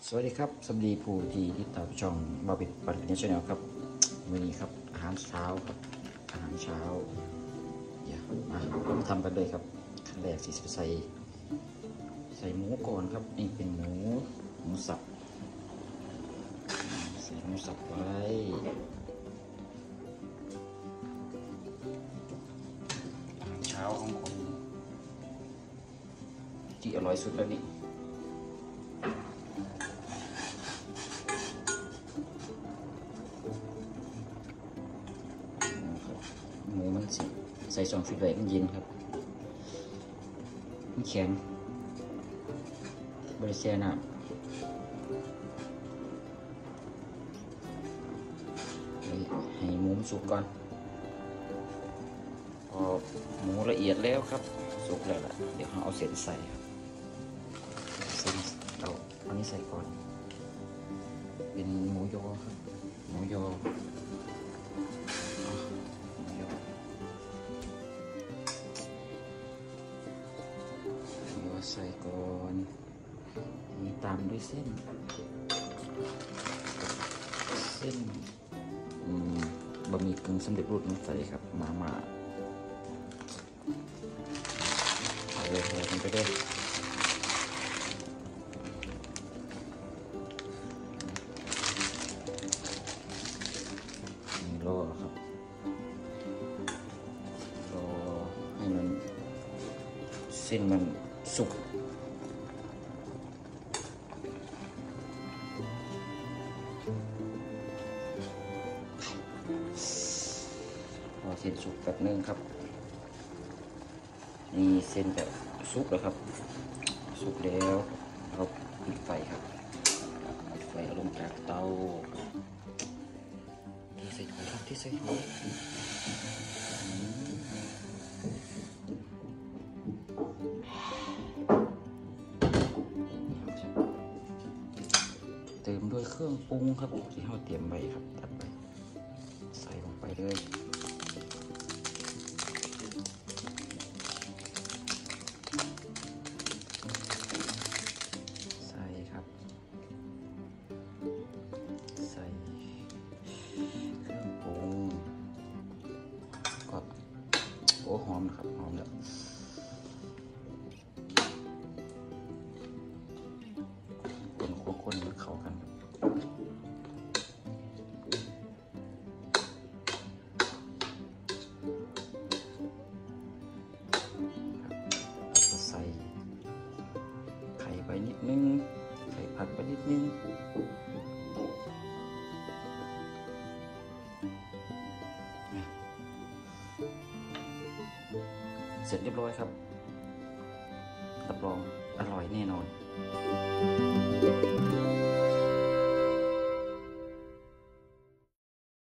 สวัสดีครับสวัสดีผู้ที่ติดตามช่องบาบิดปันนิชแนลครับมื้อนี้ครับอาหารเช้าครับอาหารเช้าอย่ามาทำกันเลยครับขั้นแรกสิใส่หมูก่อนครับนี่เป็นหมูสับใส่หมูสับไว้อาหารเช้าของคนที่อร่อยสุดแล้วนี่หมูมันใส่2 ชุดเลยมันเย็นครับมันแข็งบริเซียน้ำให้หมูสุกก่อนพอหมูละเอียดแล้วครับสุกแล้วล่ะเดี๋ยวเราเอาเส้นใส่ครับเส้นเราอันนี้ใส่ก่อนเป็นหมูยอครับหมูยอใส่ก่อนมีตามด้วยเส้นบะหมี่กึ่งสำเร็จรูปใส่ครับมาเอาเลยกันไปด้วยรอครับรอให้มันเส้นมันสุกพอเส้นสุกแบบนึงครับนี่เส้นแบบสุกแล้วครับสุกแล้วเราปิดไฟครับปิดไฟเอาลงจากเตาที่ใส่ถุงครับที่ใส่ถุงเติมด้วยเครื่องปรุงครับที่เราเตรียมไว้ครับตัดไปใส่ลงไปเลยใส่ครับใส่เครื่องปรุงก็โอ้หอมนะครับหอมแล้วคนเข้ากันใส่ไข่ไปนิดนึงใส่ผักไปนิดนึงเสร็จเรียบร้อยครับรับรองอร่อยแน่นอน